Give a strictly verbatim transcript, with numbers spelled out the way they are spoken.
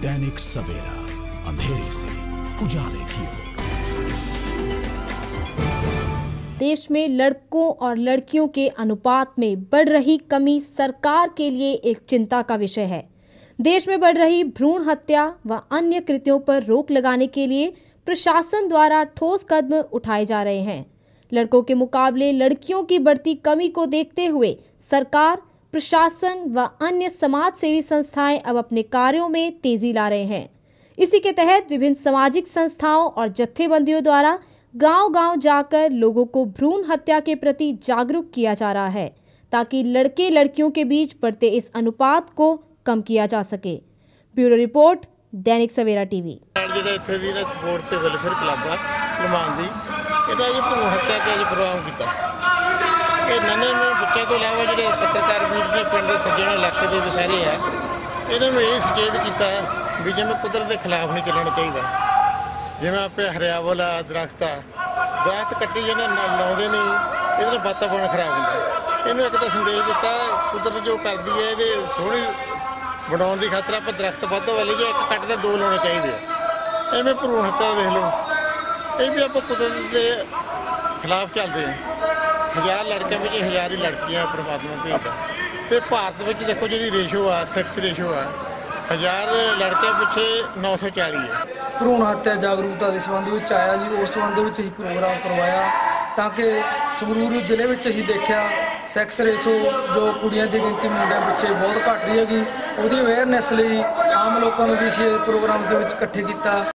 दैनिक सवेरा, अंधेरे से उजाले की ओर। देश में लड़कों और लड़कियों के अनुपात में बढ़ रही कमी सरकार के लिए एक चिंता का विषय है। देश में बढ़ रही भ्रूण हत्या व अन्य कृत्यों पर रोक लगाने के लिए प्रशासन द्वारा ठोस कदम उठाए जा रहे हैं। लड़कों के मुकाबले लड़कियों की बढ़ती कमी को देखते हुए सरकार, प्रशासन व अन्य समाज सेवी संस्थाएं अब अपने कार्यों में तेजी ला रहे हैं। इसी के तहत विभिन्न सामाजिक संस्थाओं और जत्थेबंदियों द्वारा गांव-गांव जाकर लोगों को भ्रूण हत्या के प्रति जागरूक किया जा रहा है, ताकि लड़के लड़कियों के बीच बढ़ते इस अनुपात को कम किया जा सके। Bureau report, Dainik Savera TV. ਜਿਹੜੇ ਇੱਥੇ ਦੀ ਨਾ ਸਪੋਰਟਸ ਤੇ ਵੈਲਫੇਅਰ ਕਲੱਬ ਆ ਲਮਾਨ ਦੀ, ਇਹਦਾ ਜੀ ਭਰੂਣ ਹੱਤਿਆ ਤੇ ਅੱਜ ਪ੍ਰੋਗਰਾਮ ਕੀਤਾ। ਇਹ ਨੰਨੇ ਨੂੰ ਬੱਚਿਆਂ ਤੋਂ ਇਲਾਵਾ ਜਿਹੜੇ ਪੱਤਰਕਾਰ ਵੀਰ ਨੇ ਪਿੰਡ ਦੇ ਸੱਜਣ ਇਲਾਕੇ ਦੇ ਵਿਚਾਰੇ ਆ, ਇਹਨਾਂ ਨੂੰ ਇਹ ਸੁਚੇਤ ਕੀਤਾ ਵੀ ਜਿਵੇਂ ਕੁਦਰਤ ਦੇ ਖਿਲਾਫ ਨਹੀਂ ਚੱਲਣਾ ਚਾਹੀਦਾ। ਜਿਵੇਂ ਆਪੇ ਹਰਿਆਵਲ ਆ, ਦਰਖਤ ਆ, ਦਰਖਤ ਕੱਟੀ ਜਾਂਦੇ ਲਾਉਂਦੇ ਨਹੀਂ, ਇਹਦੇ ਨਾਲ ਵਾਤਾਵਰਨ ਖਰਾਬ ਹੁੰਦਾ। ਇਹਨੂੰ ਇੱਕ ਤਾਂ ਸੰਦੇਸ਼ ਦਿੱਤਾ, ਕੁਦਰਤ ਜੋ ਕਰਦੀ ਹੈ ਇਹਦੇ ਸੋਹਣੀ ਬਣਾਉਣ ਦੀ ਖਾਤਰ ਆਪਾਂ ਦਰਖਤ ਵੱਧ ਵਾਲੇ ਜੇ ਇੱਕ ਕੱਟਦਾ ਦੋ ਲਾਉਣੇ ਚਾਹੀਦੇ ਆ। ਐਵੇਂ ਭਰੂਣ ਹੱਤਿਆ ਵੇਖ ਲਓ, ਇਹ ਵੀ ਆਪਾਂ ਕੁਦਰਤ ਦੇ ਖਿਲਾਫ ਚੱਲਦੇ ਹਾਂ। ਹਜ਼ਾਰ ਲੜਕਿਆਂ ਵਿੱਚ ਹਜ਼ਾਰ ਹੀ ਲੜਕੀਆਂ ਪਰਮਾਤਮਾ ਭੇਜਦਾ। ਅਤੇ ਭਾਰਤ ਵਿੱਚ ਦੇਖੋ ਜਿਹੜੀ ਰੇਸ਼ੋ ਆ, ਸੈਕਸ ਰੇਸ਼ੋ ਆ, ਹਜ਼ਾਰ ਲੜਕਿਆਂ ਪਿੱਛੇ ਨੌ ਸੌ ਚਾਲੀ ਹੈ। ਭਰੂਣ ਹੱਤਿਆ ਜਾਗਰੂਕਤਾ ਦੇ ਸੰਬੰਧ ਵਿੱਚ ਆਇਆ ਜੀ, ਉਸ ਸੰਬੰਧ ਵਿੱਚ ਹੀ ਪ੍ਰੋਗਰਾਮ ਕਰਵਾਇਆ ਤਾਂ ਕਿ ਸੰਗਰੂਰ ਜ਼ਿਲ੍ਹੇ ਵਿੱਚ ਅਸੀਂ ਦੇਖਿਆ ਸੈਕਸ ਰੇਸ਼ੋ ਜੋ ਕੁੜੀਆਂ ਦੀ ਗਿਣਤੀ ਮੁੰਡਿਆਂ ਪਿੱਛੇ ਬਹੁਤ ਘੱਟ ਰਹੀ ਹੈਗੀ। ਉਹਦੀ ਅਵੇਅਰਨੈਸ ਲਈ ਆਮ ਲੋਕਾਂ ਨੂੰ ਵੀ ਇਸ ਪ੍ਰੋਗਰਾਮ ਦੇ ਵਿੱਚ ਇਕੱਠੇ ਕੀਤਾ।